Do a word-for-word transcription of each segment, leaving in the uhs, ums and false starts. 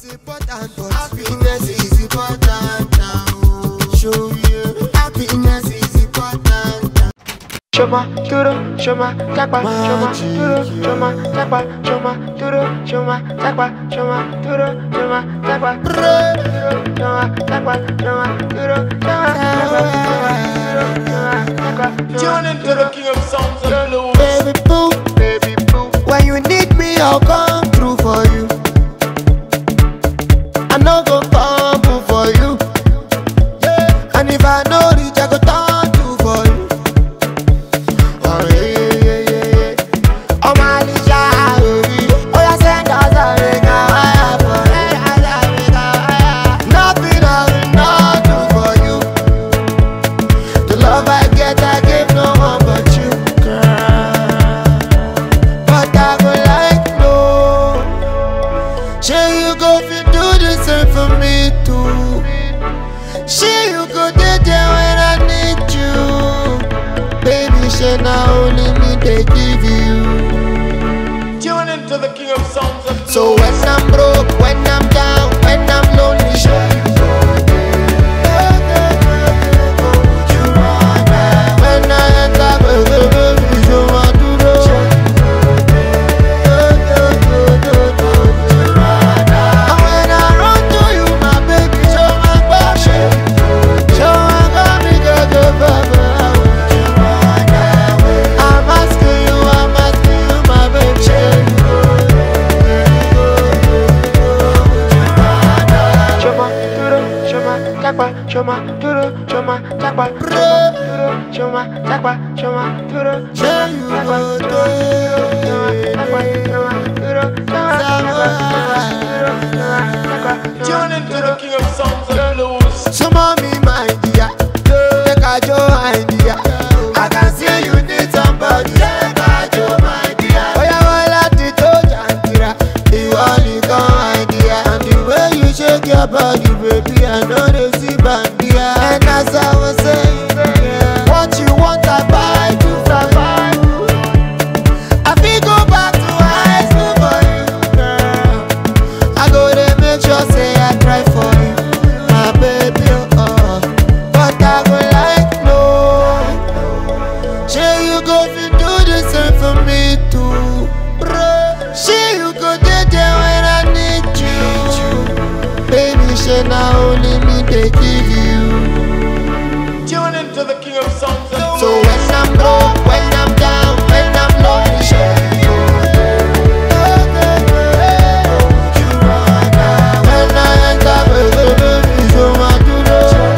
is important, but happiness is important now. Show you happiness is important. Shoma, duro, shoma, takpa, shoma, duro, shoma, takpa, shoma, duro, shoma, takpa, shoma, duro, shoma, takpa, duro, shoma, takpa, shoma, duro, shoma, takpa, shoma, Tune into the king of sounds and blues. Baby boo, baby boo, when you need me, I'll come through for you. I know go come for you, yeah. And if I know reach, I go turn to for you. Oh yeah, yeah, yeah, yeah. Oh my Lisa, baby, oh yeah, send us a ring, ah, nothing I will not do for you. The love I get, I give no one but you, girl. But I go like no. Say you go fi do the same for me too. Say you go there there when I need you. Baby, say now only me they give you. Tune into the king of sounds and blues. So when I'm broke, when I'm down, when I'm lonely, show you go there. You run there. When I enter, baby, baby, show my duro. And when I run to you, my baby, show my passion. Show my baby, girl, girl, baby. I'm asking you, I'm asking you, my baby. shoma, duro, shoma, takpa, shoma, duro, shoma, takpa, duro, shoma, takpa, shoma, duro, Say you takpa, go shoma, takpa, shoma, duro, shoma, takpa, duro, shoma, takpa, Tune into the king of sounds and blues. So mommy, my dear, take a joe, my dear. I can see you need somebody. Take a joe, my dear. Oh yeah, well I did to Jantira. You only come, my dear. And the way you shake your body, baby, I know they see bandia. And as I was saying, yeah, what you want, I buy to survive. I feel go back to high school for you, girl. I go there, make sure say I try for you, my baby, oh. But I go like no. Say you go fi do the same for me too. Say you go there there when I need you. Baby, say now only me they give you. Tune into the king of sounds and blues. So when I'm broke, when I'm down, when I'm lonely, say you go there. You run there. When I enter, baby, baby, show my duro.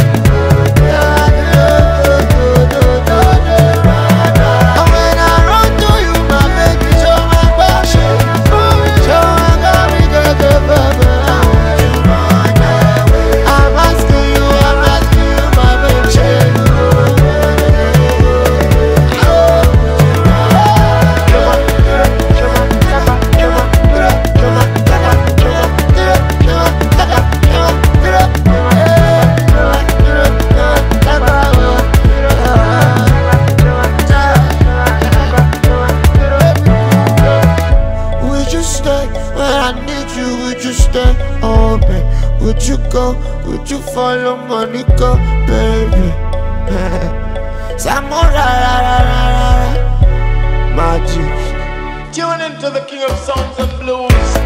And when I run to you, my baby, show my passion. Show my baby, girl, girl, baby. You run there. I'm asking you, I'm asking you, my baby, say you go Would you stay when I need you? Would you stay? Oh, babe. Would you go? Would you follow Monica, baby? Samora, ra, ra, ra, ra, ra. Magic. Tune into the king of sounds and blues.